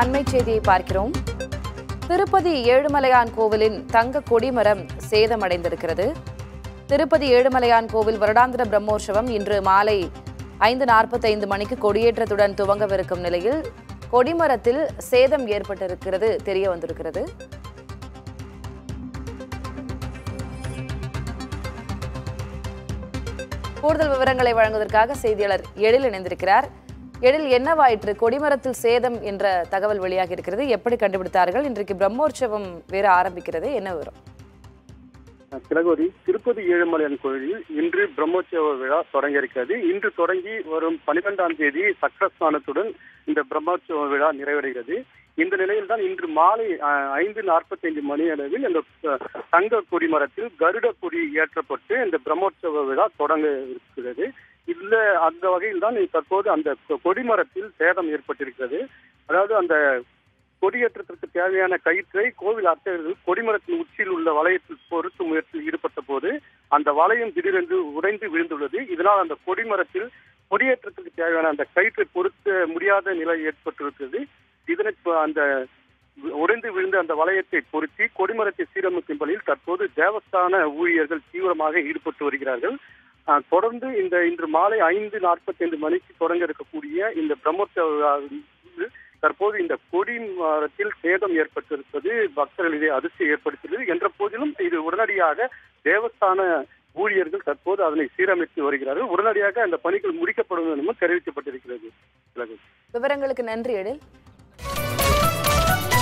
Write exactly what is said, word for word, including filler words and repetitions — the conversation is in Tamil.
அண்மை செய்தியை பார்க்கிறோம். திருப்பதி ஏழுமலையான் கோவிலின் தங்க கொடிமரம் சேதமடைந்திருக்கிறது. திருப்பதி ஏழுமலையான் கோவில் வருடாந்திர பிரம்மோற்சவம் இன்று மாலை ஐந்து நாற்பத்தைந்து மணிக்கு கொடியேற்றத்துடன் துவங்கவிருக்கும் நிலையில் கொடிமரத்தில் சேதம் ஏற்பட்டிருக்கிறது தெரிய வந்திருக்கிறது. கூடுதல் விவரங்களை வழங்குவதற்காக செய்தியாளர் எழில் இணைந்திருக்கிறார். எழில், என்னவாயிற்று? கொடிமரத்தில் சேதம் என்ற தகவல் வெளியாகி இருக்கிறது. எப்படி கண்டுபிடித்தார்கள்? இன்றைக்கு பிரம்மோற்சவம் வேற ஆரம்பிக்கிறது, என்ன விவரம்? திலகோரி, திருப்பதி ஏழுமலையான் கோயிலில் இன்று பிரம்மோற்சவ விழா தொடங்க இருக்கிறது. இன்று தொடங்கி வரும் பனிரெண்டாம் தேதி சக்கரஸ்தானத்துடன் இந்த பிரம்மோற்சவ விழா நிறைவடைகிறது. இந்த நிலையில் தான் இன்று மாலை ஐந்து நாற்பத்தி ஐந்து மணி அளவில் இந்த தங்க கொடிமரத்தில் கருட கொடி ஏற்றப்பட்டு இந்த பிரம்மோற்சவ விழா தொடங்க இருக்கிறது. இல்ல அந்த வகையில் தான் தற்போது அந்த கொடிமரத்தில் சேதம் ஏற்பட்டிருக்கிறது. அதாவது அந்த கொடியேற்றத்திற்கு தேவையான கயிற்றை கோவில் அர்ச்சகர்கள் கொடிமரத்தின் உச்சியில் உள்ள வளையத்தில் பொருத்தும் முயற்சியில் ஈடுபட்ட போது அந்த வளையம் திடீரென்று உடைந்து விழுந்துள்ளது. இதனால் அந்த கொடிமரத்தில் கொடியேற்றத்துக்கு தேவையான அந்த கயிற்றை பொருத்த முடியாத நிலை ஏற்பட்டிருக்கிறது. இதனை அந்த உடைந்து விழுந்த அந்த வளையத்தை பொருத்தி கொடிமரத்தை சீரமைக்கும் பணியில் தற்போது தேவஸ்தான ஊழியர்கள் தீவிரமாக ஈடுபட்டு வருகிறார்கள். தொடர்ந்து இந்த இன்று மாலை ஐந்து நாற்பத்தி ஐந்து மணிக்கு தொடங்க இருக்கக்கூடிய இந்த பிரம்மோற்சவ தற்போது இந்த கொடி மரத்தில் சேதம் ஏற்பட்டிருப்பது பக்தர்களிடையே அதிர்ச்சி ஏற்படுத்தியது. என்ற போதிலும் இது உடனடியாக தேவஸ்தான ஊழியர்கள் தற்போது அதனை சீரமைத்து வருகிறார்கள். உடனடியாக அந்த பணிகள் முடிக்கப்படும் எனவும் தெரிவிக்கப்பட்டிருக்கிறது. விவரங்களுக்கு நன்றி எழில்.